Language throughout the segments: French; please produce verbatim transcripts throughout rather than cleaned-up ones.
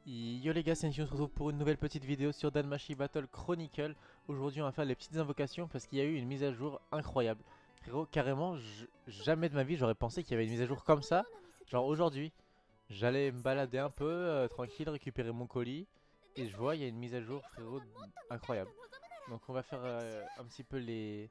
Yo les gars, c'est Niki, on se retrouve pour une nouvelle petite vidéo sur Danmachi Battle Chronicle. Aujourd'hui on va faire les petites invocations parce qu'il y a eu une mise à jour incroyable. Frérot, carrément, je- jamais de ma vie j'aurais pensé qu'il y avait une mise à jour comme ça. Genre aujourd'hui, j'allais me balader un peu, euh, tranquille, récupérer mon colis. Et je vois, il y a une mise à jour, frérot, incroyable. Donc on va faire euh, un petit peu les,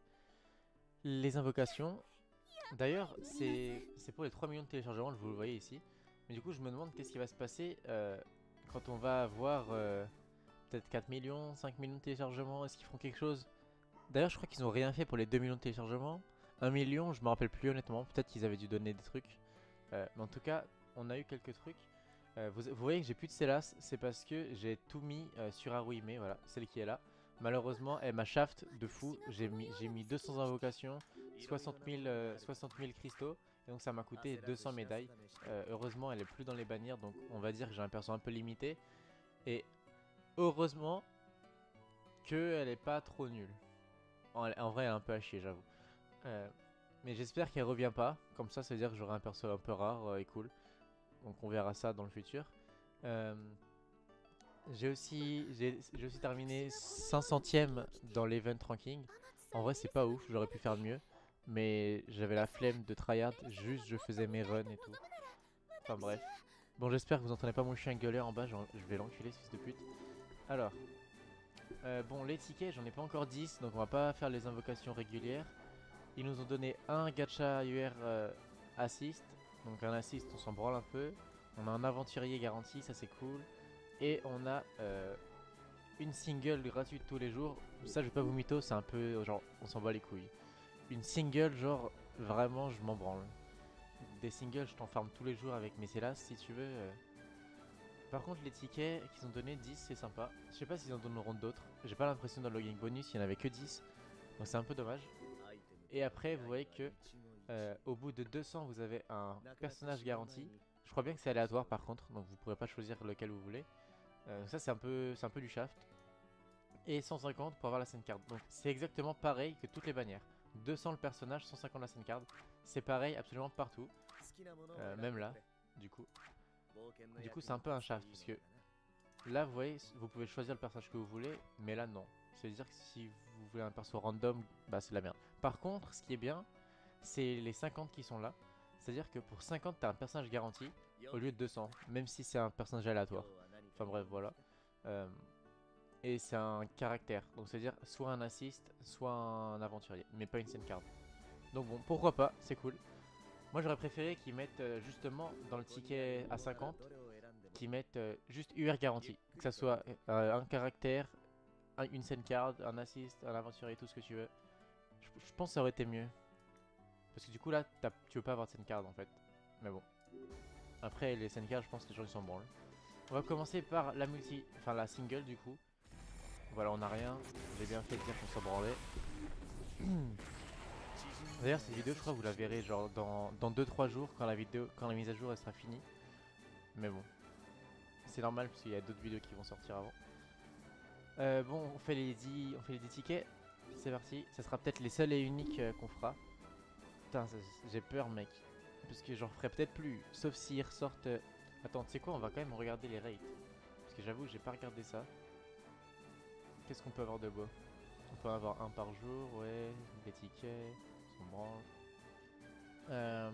les invocations. D'ailleurs, c'est c'est pour les trois millions de téléchargements, vous le voyez ici. Mais du coup, je me demande qu'est-ce qui va se passer euh, quand on va avoir euh, peut-être quatre millions, cinq millions de téléchargements. Est-ce qu'ils feront quelque chose? D'ailleurs, je crois qu'ils ont rien fait pour les deux millions de téléchargements. Un million, je me rappelle plus honnêtement. Peut-être qu'ils avaient dû donner des trucs. Euh, mais en tout cas, on a eu quelques trucs. Euh, vous, vous voyez que j'ai plus de Célas, c'est parce que j'ai tout mis euh, sur Haruhime, voilà, celle qui est là. Malheureusement, elle m'a shaft de fou. J'ai mis, j'ai mis deux cents invocations, soixante mille, euh, soixante mille cristaux, et donc ça m'a coûté deux cents médailles. Euh, heureusement, elle est plus dans les bannières, donc on va dire que j'ai un perso un peu limité. Et heureusement qu'elle est pas trop nulle. En, en vrai, elle est un peu à chier, j'avoue. Euh, mais j'espère qu'elle revient pas. Comme ça, ça veut dire que j'aurai un perso un peu rare euh, et cool. Donc on verra ça dans le futur. Euh, J'ai aussi, j'ai j'ai aussi terminé cinq centième dans l'event ranking. En vrai, c'est pas ouf, j'aurais pu faire mieux. Mais j'avais la flemme de tryhard, juste je faisais mes runs et tout. Enfin bref. Bon, j'espère que vous entendez pas mon chien gueuler en bas, genre, je vais l'enculer ce fils de pute. Alors, euh, bon, les tickets, j'en ai pas encore dix, donc on va pas faire les invocations régulières. Ils nous ont donné un gacha U R euh, assist, donc un assist, on s'en branle un peu. On a un aventurier garanti, ça c'est cool. Et on a euh, une single gratuite tous les jours. Ça, je vais pas vous mytho, c'est un peu genre, on s'en bat les couilles. Une single, genre, vraiment, je m'en branle. Des singles, je t'en farme tous les jours avec mes Célas si tu veux. euh. Par contre, les tickets qu'ils ont donné dix, c'est sympa. Je sais pas s'ils en donneront d'autres. J'ai pas l'impression dans le logging bonus, il y en avait que dix. Donc c'est un peu dommage. Et après, vous voyez que euh, au bout de deux cents, vous avez un personnage garanti. Je crois bien que c'est aléatoire par contre, donc vous pourrez pas choisir lequel vous voulez. Euh, ça, c'est un peu, c'est un peu du shaft. Et cent cinquante pour avoir la scène card. Donc c'est exactement pareil que toutes les bannières. deux cents le personnage, cent cinquante la scène card. C'est pareil absolument partout. Euh, même là, du coup. Du coup, c'est un peu un shaft parce que là, vous voyez, vous pouvez choisir le personnage que vous voulez, mais là, non. C'est-à-dire que si vous voulez un perso random, bah c'est la merde. Par contre, ce qui est bien, c'est les cinquante qui sont là. C'est-à-dire que pour cinquante, t'as un personnage garanti au lieu de deux cents, même si c'est un personnage aléatoire. Enfin bref, voilà. Euh, et c'est un caractère, donc c'est-à-dire soit un assist, soit un aventurier, mais pas une scène card. Donc bon, pourquoi pas, c'est cool. Moi j'aurais préféré qu'ils mettent euh, justement dans le ticket à cinquante, qu'ils mettent euh, juste U R garantie. Que ça soit euh, un caractère, un- une scène card, un assist, un aventurier, tout ce que tu veux. Je, je pense que ça aurait été mieux. Parce que du coup là, tu veux pas avoir de scène card en fait. Mais bon. Après les scène cards, je pense que les gens ils s'en branlent. On va commencer par la multi, enfin la single du coup. Voilà, on a rien. J'ai bien fait de dire qu'on s'en branlait. D'ailleurs, cette vidéo, je crois que vous la verrez genre dans, dans deux trois jours quand la vidéo, quand la mise à jour elle sera finie. Mais bon, c'est normal parce qu'il y a d'autres vidéos qui vont sortir avant. Euh, bon, on fait les dix, on fait les dix tickets. C'est parti. Ça sera peut-être les seuls et uniques euh, qu'on fera. Putain, j'ai peur, mec. Parce que j'en ferai peut-être plus. Sauf s'ils ressortent. euh, Attends, tu sais quoi, on va quand même regarder les rates. Parce que j'avoue, j'ai pas regardé ça. Qu'est-ce qu'on peut avoir de beau? On peut en avoir un par jour, ouais. Des tickets, on branle. Euh,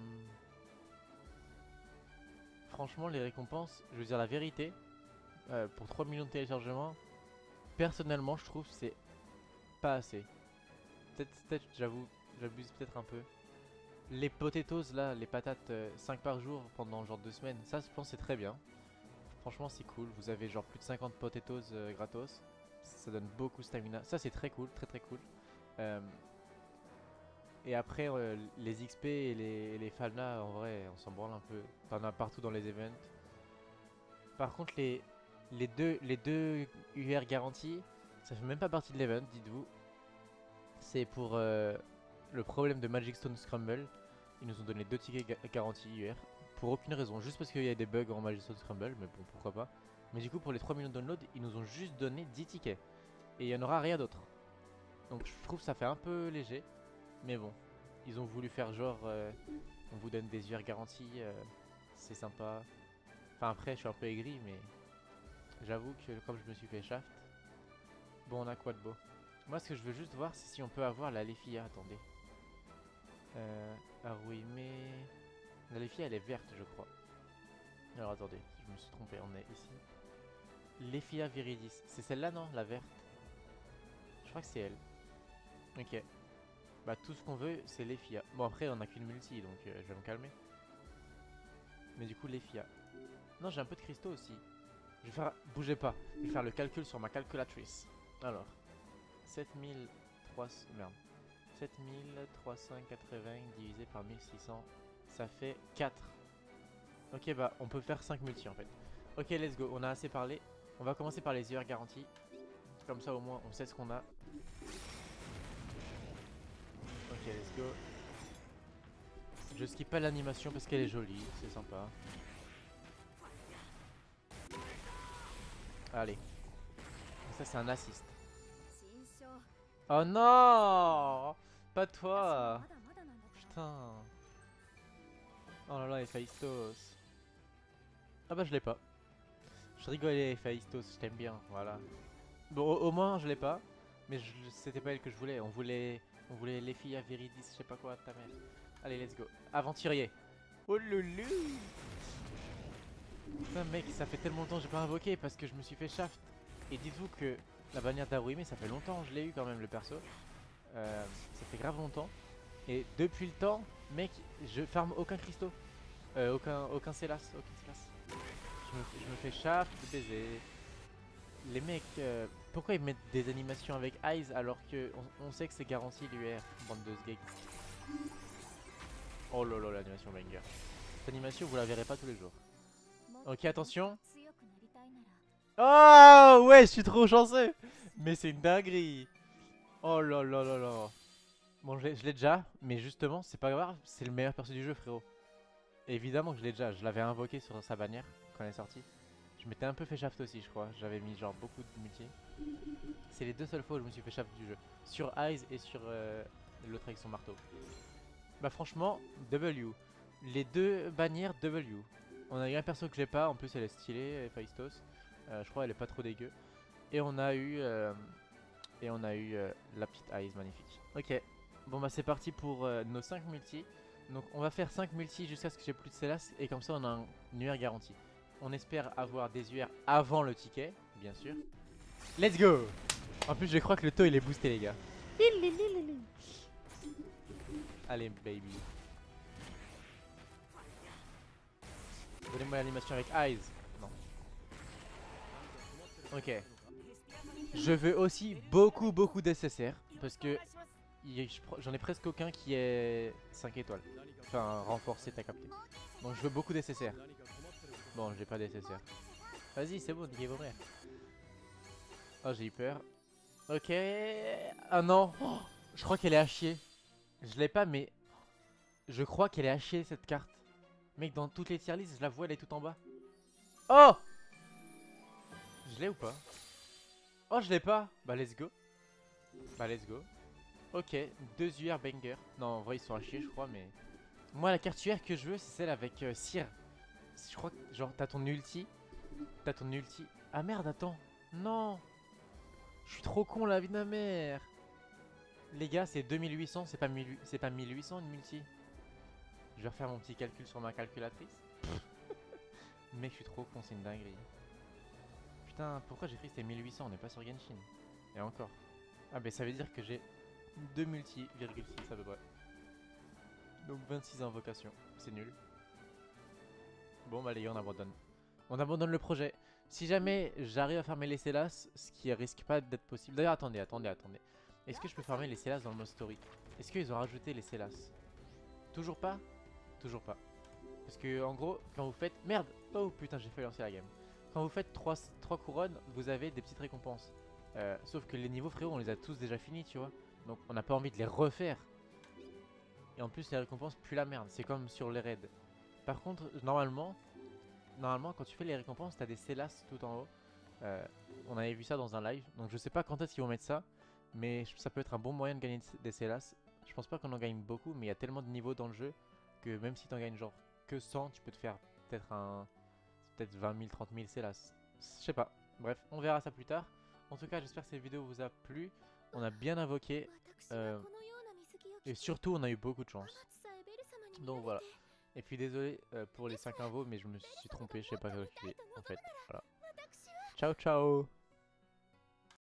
Franchement, les récompenses, je veux dire la vérité, euh, pour trois millions de téléchargements, personnellement, je trouve que c'est pas assez. Peut-être, peut-être, j'avoue, j'abuse peut-être un peu. Les potatoes là, les patates euh, cinq par jour pendant genre deux semaines, ça je pense c'est très bien. Franchement, c'est cool. Vous avez genre plus de cinquante potatoes euh, gratos. Ça donne beaucoup de stamina. Ça, c'est très cool, très très cool. Euh, et après, euh, les X P et les, et les Falna, en vrai, on s'en branle un peu. T'en as partout dans les events. Par contre, les, les deux, les deux U R garantis, ça fait même pas partie de l'event, dites-vous. C'est pour euh, le problème de Magic Stone Scramble. Ils nous ont donné deux tickets ga garantis U R. Pour aucune raison, juste parce qu'il y a des bugs en Magic Stone Scramble, mais bon, pourquoi pas. Mais du coup, pour les trois millions de downloads, ils nous ont juste donné dix tickets. Et il n'y en aura rien d'autre. Donc je trouve que ça fait un peu léger. Mais bon, ils ont voulu faire genre, euh, on vous donne des U R garantis, euh, c'est sympa. Enfin après, je suis un peu aigri, mais J'avoue que comme je me suis fait shaft. Bon, on a quoi de beau? Moi, ce que je veux juste voir, c'est si on peut avoir la Lefia. Attendez. Euh. Ah oui, mais. La Lefia, elle est verte, je crois. Alors attendez, je me suis trompé, on est ici. Lefia Viridis. C'est celle-là, non? La verte? Je crois que c'est elle. Ok. Bah, tout ce qu'on veut, c'est Lefia. Bon, après, on a qu'une multi, donc euh, je vais me calmer. Mais du coup, Lefia. Non, j'ai un peu de cristaux aussi. Je vais faire. Bougez pas. Je vais faire le calcul sur ma calculatrice. Alors. sept mille trois cents. Merde. sept mille trois cent quatre-vingts divisé par mille six cents. Ça fait quatre. Ok, bah, on peut faire cinq multi en fait. Ok, let's go. On a assez parlé. On va commencer par les U R garanties. Comme ça, au moins, on sait ce qu'on a. Ok, let's go. Je skip pas l'animation parce qu'elle est jolie. C'est sympa. Allez. Ça, c'est un assist. Oh non! Pas toi! Putain! Oh là là, Héphaïstos. Ah bah je l'ai pas. Je rigolais, Héphaïstos, je t'aime bien, voilà. Bon, au, au moins je l'ai pas. Mais c'était pas elle que je voulais. On voulait on voulait les filles à Viridis, je sais pas quoi, ta mère. Allez, let's go. Aventurier. Oh loulou! Putain mec, ça fait tellement longtemps que j'ai pas invoqué parce que je me suis fait shaft. Et dites-vous que la bannière d'Aruime, ça fait longtemps que je l'ai eu quand même le perso. Euh, ça fait grave longtemps. Et depuis le temps, mec, je farme aucun cristaux. Euh, aucun, aucun Célas, aucun Célas. Je me, je me fais shaft, baiser. Les mecs, euh, pourquoi ils mettent des animations avec Eyes alors que on, on sait que c'est garanti l'U R, bande de sgeeks. Oh lolo, l'animation banger. Cette animation, vous la verrez pas tous les jours. Ok, attention. Oh ouais, je suis trop chanceux. Mais c'est une dinguerie. Oh là là là là. Bon, je l'ai déjà, mais justement, c'est pas grave, c'est le meilleur perso du jeu, frérot. Et évidemment que je l'ai déjà, je l'avais invoqué sur sa bannière quand elle est sortie. Je m'étais un peu fait shaft aussi, je crois. J'avais mis genre beaucoup de multi. C'est les deux seules fois où je me suis fait shaft du jeu. Sur Eyes et sur euh, l'autre avec son marteau. Bah franchement, W. Les deux bannières W. On a eu un perso que j'ai pas, en plus elle est stylée, Héphaïstos. Euh, je crois elle est pas trop dégueu. Et on a eu euh, et on a eu euh, la petite Eyes magnifique. Ok, bon bah c'est parti pour euh, nos cinq multi. Donc on va faire cinq multi jusqu'à ce que j'ai plus de Célas et comme ça on a un, une U R garantie. On espère avoir des U R avant le ticket, bien sûr. Let's go! En plus je crois que le taux il est boosté les gars. Allez baby. Donnez-moi l'animation avec Eyes. Non. Ok. Je veux aussi beaucoup beaucoup d'S S R. Parce que j'en ai presque aucun qui est cinq étoiles. Enfin renforcé, t'as capté. Donc je veux beaucoup d'S S R. Bon j'ai pas d'S S R. Vas-y c'est bon, niquez vos mères. Oh j'ai eu peur. Ok. Ah non. Oh, je crois qu'elle est à chier. Je l'ai pas mais je crois qu'elle est à chier cette carte. Mec dans toutes les tier lists je la vois, elle est tout en bas. Oh! Je l'ai ou pas? Oh je l'ai pas. Bah let's go. Bah let's go. Ok, deux U R banger. Non en vrai ils sont à chier je crois mais... Moi la carte U R que je veux c'est celle avec euh, Cyr. Je crois que genre t'as ton ulti. T'as ton ulti. Ah merde attends. Non. Je suis trop con la vie de ma mère. Les gars c'est deux mille huit cents, c'est pas, pas mille huit cents une multi. Je vais refaire mon petit calcul sur ma calculatrice. Mec je suis trop con, c'est une dinguerie. Putain pourquoi j'ai pris c'était mille huit cents, on n'est pas sur Genshin. Et encore. Ah bah ça veut dire que j'ai deux multi, virgule six à peu près. Donc vingt-six invocations, c'est nul. Bon bah les gars on abandonne. On abandonne le projet. Si jamais j'arrive à farmer les Célas, ce qui risque pas d'être possible. D'ailleurs attendez, attendez, attendez. Est-ce que je peux farmer les Célas dans le mode story? Est-ce qu'ils ont rajouté les Célas? Toujours pas? Toujours pas. Parce que en gros, quand vous faites... Merde! Oh putain j'ai failli lancer la game. Quand vous faites trois couronnes, vous avez des petites récompenses. Euh, sauf que les niveaux frérot on les a tous déjà finis tu vois. Donc on n'a pas envie de les refaire. Et en plus les récompenses puent la merde, c'est comme sur les raids. Par contre normalement, normalement quand tu fais les récompenses t'as des Célas tout en haut. Euh, on avait vu ça dans un live, donc je sais pas quand est-ce qu'ils vont mettre ça. Mais ça peut être un bon moyen de gagner des Célas. Je pense pas qu'on en gagne beaucoup mais il y a tellement de niveaux dans le jeu que même si t'en gagnes genre que cent, tu peux te faire peut-être un... peut-être vingt mille, trente mille Célas. Je sais pas. Bref, on verra ça plus tard. En tout cas, j'espère que cette vidéo vous a plu. On a bien invoqué. Euh, et surtout, on a eu beaucoup de chance. Donc voilà. Et puis désolé euh, pour les cinq invos, mais je me suis trompé. Je sais pas calculer en fait. Voilà. Ciao, ciao.